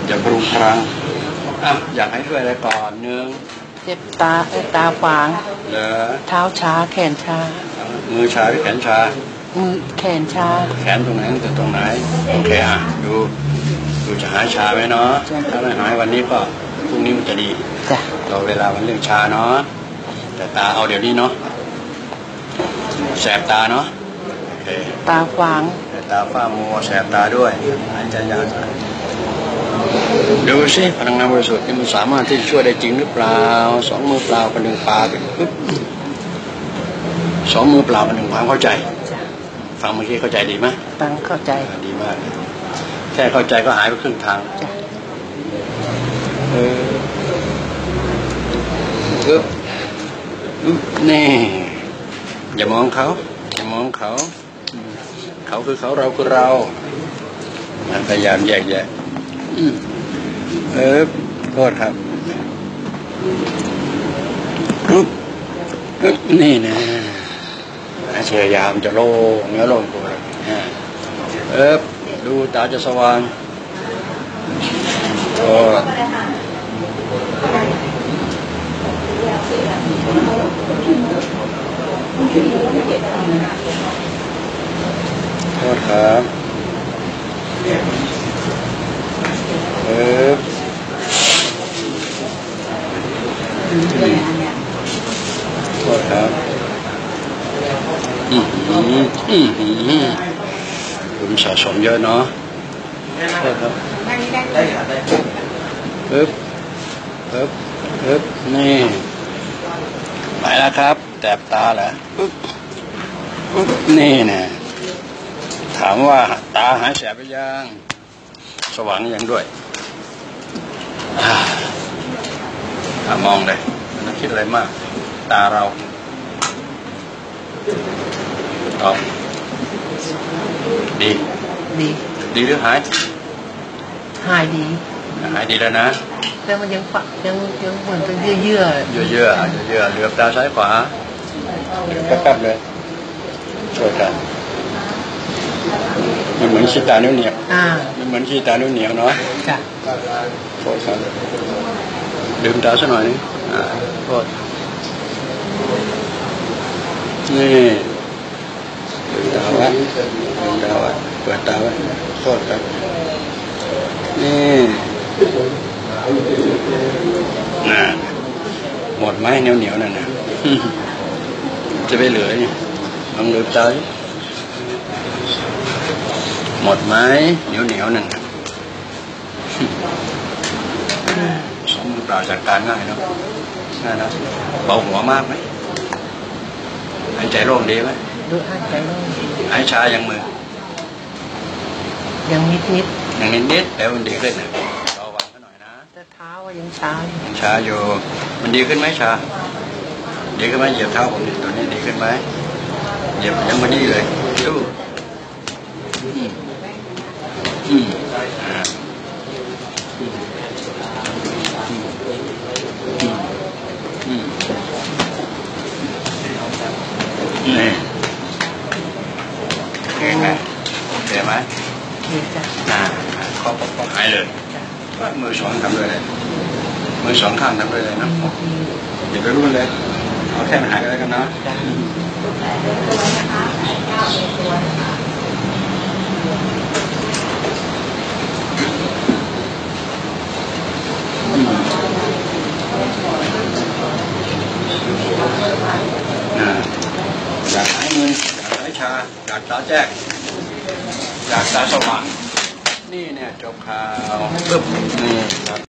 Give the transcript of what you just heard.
จะปรุงพลังอยากให้ช่วยอะไรก่อนนึงเจ็บตาขวางเหรอเท้าชาแขนชามือชาหรือแขนชามือแขนชาแขนตรงไหนแต่ตรงไหนโอเคดูจะหายชาไหมเนาะถ้าไม่หายวันนี้ก็พรุ่งนี้มันจะดีรอเวลามันเรื่องชาเนาะแต่ตาเอาเดี๋ยวนี้เนาะแสบตาเนาะโอเคตาขวางตาฝ้ามัวแสบตาด้วยหายใจยากดูสิพลังงานบริสุทธิ์นี่มันสามารถที่จะช่วยได้จริงหรือเปล่าสองมือเปล่ากับหนึ่งปากสองมือเปล่ากับหนึ่งความเข้าใจฟังเมื่อกี้เข้าใจดีไหมฟังเข้าใจดีมากแค่เข้าใจก็หายไปครึ่งทางนี่อย่ามองเขาอย่ามองเขาเขาคือเขาเราคือเราพยายามแยกแยะโทษครับนี่นะพยายามจะโล่งเนื้อโล่งตัวดูตาจะสว่างโทษครับโทษครับคุณสะสมเยอะเนาะโทษครับนี่ไปแล้วครับแสบตาเหรอนี่นะถามว่าตาหายแสบไปยังสว่างยังด้วยมองเลยไม่ต้องคิดอะไรมากตาเราตอบดีหรือหายดีแล้วนะแต่มันยังเหมือนเป็นเยื่อเหลือบตาซ้ายขวาแป๊บๆเลยช่วยกันมันเหมือนขี้ตานิ้วเหนียวมันเหมือนขี้ตานิ้วเหนียวเนาะจ้ะโทษครับดื่มตาสักหน่อยนึงโทษนี่ดื่มตาไว้เปิดตาไว้โทษครับนี่น่ะหมดไหมเหนียวนั่นน่ะจะไปเหลือเนี่ยลองลืมตาหมดไหมเหนียวนั่นสองมือเปล่าจัดการง่ายเนาะง่ายนะเบาหัวมากไหมหายใจโล่งดีไหมดูหายใจโล่งหายชายังมือยังนิดแต่มันดีขึ้นนะระวังกันหน่อยนะแต่เท้ายังชาอยู่มันดีขึ้นไหมชาดีขึ้นไหมเหยียบเท้าผมตัวนี้ดีขึ้นไหมเหยียบยังมันนี่เลยดูนี่เห็นไหมเขาหายเลยมือสองทำด้วยเลยมือสองข้างทำด้วยเลยนะอย่าไปรุ่นเลยเอาแค่มันหายกันแล้วกันนะอยากหายมืออยากหายชาอยากตาแจ้งอยากตาสว่างนี่เนี่ยจบข่าวปึ๊บนี่